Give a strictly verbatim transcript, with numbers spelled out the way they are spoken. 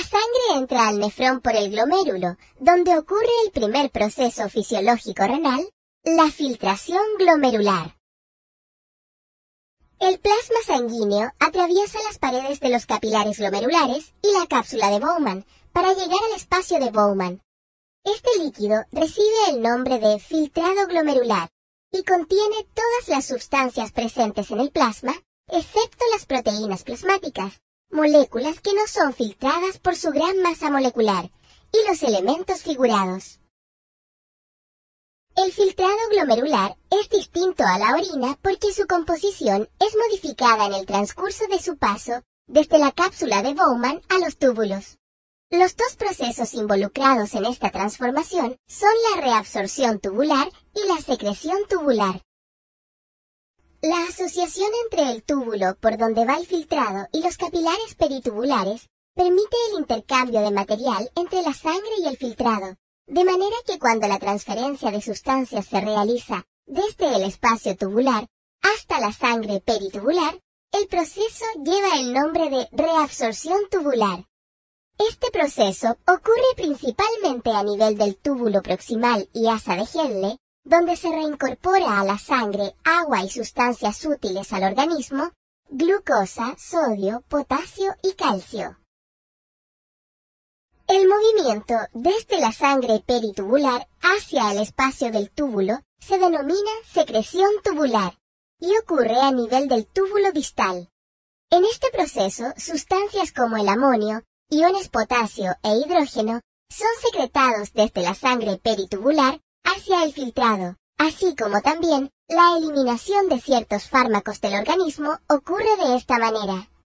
sangre entra al nefrón por el glomérulo, donde ocurre el primer proceso fisiológico renal, la filtración glomerular. El plasma sanguíneo atraviesa las paredes de los capilares glomerulares y la cápsula de Bowman para llegar al espacio de Bowman. Este líquido recibe el nombre de filtrado glomerular y contiene todas las sustancias presentes en el plasma, excepto las proteínas plasmáticas, moléculas que no son filtradas por su gran masa molecular, y los elementos figurados. El filtrado glomerular es distinto a la orina porque su composición es modificada en el transcurso de su paso desde la cápsula de Bowman a los túbulos. Los dos procesos involucrados en esta transformación son la reabsorción tubular y la secreción tubular. La asociación entre el túbulo por donde va el filtrado y los capilares peritubulares permite el intercambio de material entre la sangre y el filtrado, de manera que cuando la transferencia de sustancias se realiza desde el espacio tubular hasta la sangre peritubular, el proceso lleva el nombre de reabsorción tubular. Este proceso ocurre principalmente a nivel del túbulo proximal y asa de Henle, donde se reincorpora a la sangre agua y sustancias útiles al organismo, glucosa, sodio, potasio y calcio. El movimiento desde la sangre peritubular hacia el espacio del túbulo se denomina secreción tubular y ocurre a nivel del túbulo distal. En este proceso, sustancias como el amonio, iones potasio e hidrógeno son secretados desde la sangre peritubular hacia el filtrado, así como también la eliminación de ciertos fármacos del organismo ocurre de esta manera.